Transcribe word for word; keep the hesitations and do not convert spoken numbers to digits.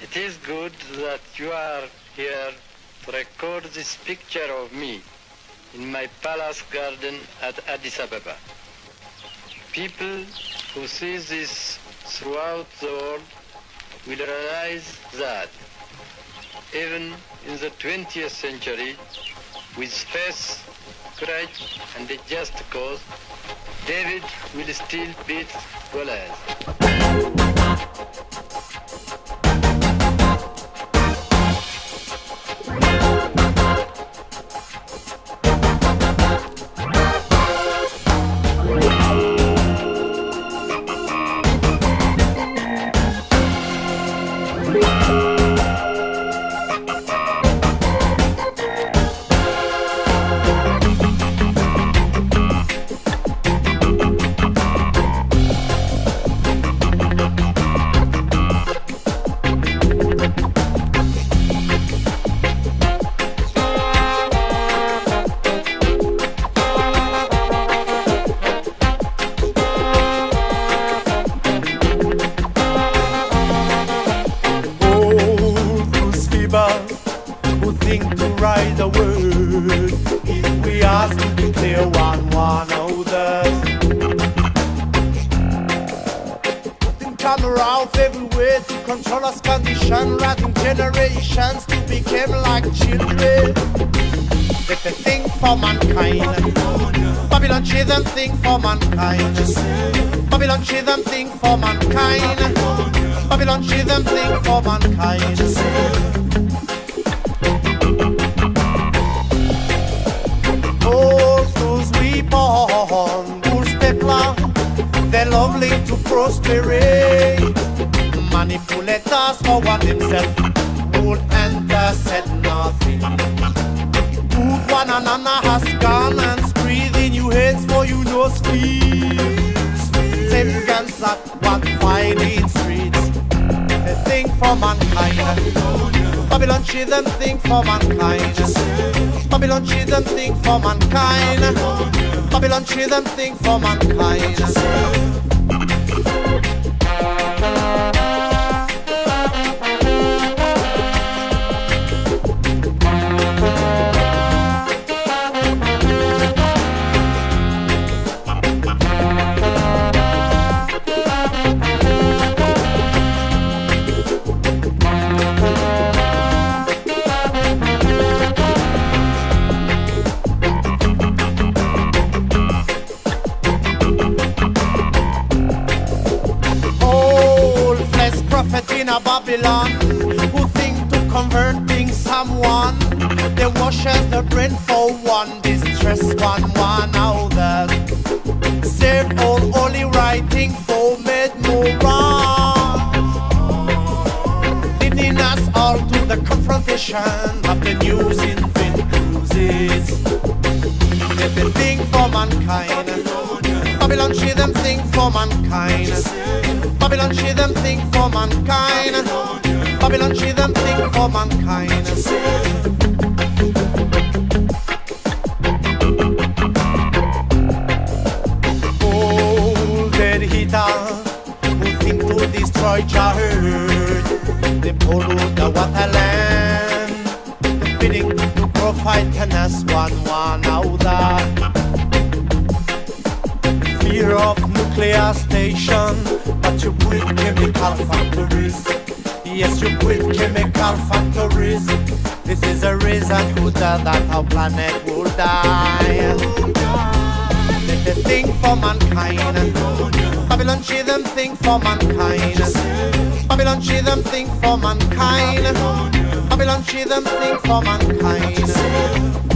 It is good that you are here to record this picture of me in my palace garden at Addis Ababa. People who see this throughout the world will realize that even in the twentieth century, with faith, courage, and a just cause, David will still beat Goliath. Who think to write the word if we ask to declare one one others. Putting camera out everywhere to control us condition, writing generations to become like children. Let the think for mankind. Babylon cheer them think for mankind. Babylon cheer them think for mankind. Babylon cheer them think for mankind. They're lovely to prosperate. Manipulators for one himself. Old and said nothing. Good one another has gone and breathing you heads for you no sleep. Same guns at one fighting streets. They think for mankind. Babylon cheer them think for mankind. Babylon cheer them think for mankind. Babylon cheer them think for mankind. In a Babylon, who think to converting someone, they wash as the brain for one, distress one one other. Save all holy writing for made more wrong, leading us all to the confrontation of the news in fin cruises. Let them think for mankind. Babylon cheer them think for mankind. Babylon cheer them think for mankind. Babylon cheer them think for mankind. Old dead hitter who think to destroy your herd. They pollute the waterland, feeding to grow fighting us one one other. Fear of nuclear station, but you build chemical factories. Yes, you build chemical factories. This is a reason who does that our planet will die. Let them think for mankind. Babylon cheer them think for mankind. Babylon cheer them think for mankind. Babylon cheer them think for mankind.